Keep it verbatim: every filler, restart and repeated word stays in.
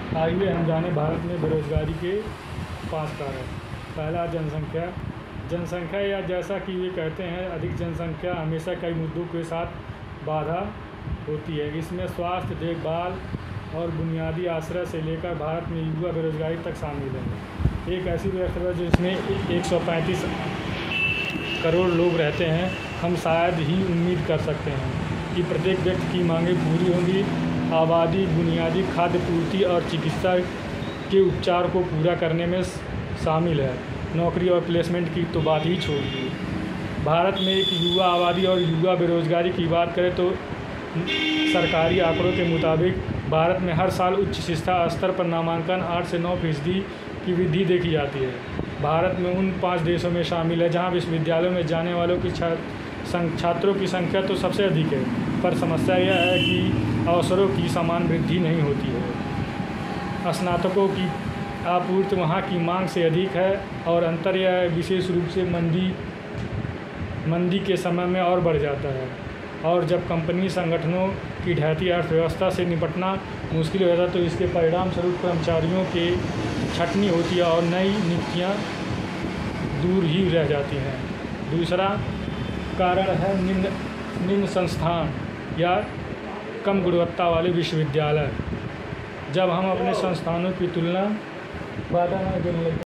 आइए हम जाने भारत में बेरोजगारी के पाँच कारण। पहला, जनसंख्या। जनसंख्या या जैसा कि वे कहते हैं, अधिक जनसंख्या हमेशा कई मुद्दों के साथ बाधा होती है। इसमें स्वास्थ्य देखभाल और बुनियादी आश्रय से लेकर भारत में युवा बेरोजगारी तक शामिल है। एक ऐसी व्यवस्था जिसमें एक सौ पैंतीस करोड़ लोग रहते हैं, हम शायद ही उम्मीद कर सकते हैं कि प्रत्येक व्यक्ति की मांगें पूरी होंगी। आबादी बुनियादी खाद्य पूर्ति और चिकित्सा के उपचार को पूरा करने में शामिल है। नौकरी और प्लेसमेंट की तो बात ही छोड़िए। भारत में एक युवा आबादी और युवा बेरोजगारी की बात करें तो सरकारी आंकड़ों के मुताबिक भारत में हर साल उच्च शिक्षा स्तर पर नामांकन आठ से नौ फीसदी की वृद्धि देखी जाती है। भारत में उन पाँच देशों में शामिल है जहां विश्वविद्यालयों में जाने वालों की छात्रों की संख्या तो सबसे अधिक है, पर समस्या यह है कि अवसरों की समान वृद्धि नहीं होती है। स्नातकों की आपूर्ति वहाँ की मांग से अधिक है और अंतर यह है विशेष रूप से मंदी मंदी के समय में और बढ़ जाता है। और जब कंपनी संगठनों की ढहती अर्थव्यवस्था से निपटना मुश्किल हो जाता है तो इसके परिणाम स्वरूप कर्मचारियों के छटनी होती है और नई नीतियाँ दूर ही रह जाती हैं। दूसरा कारण है निम्न निम्न संस्थान या कम गुणवत्ता वाले विश्वविद्यालय। जब हम अपने संस्थानों की तुलना वातावरण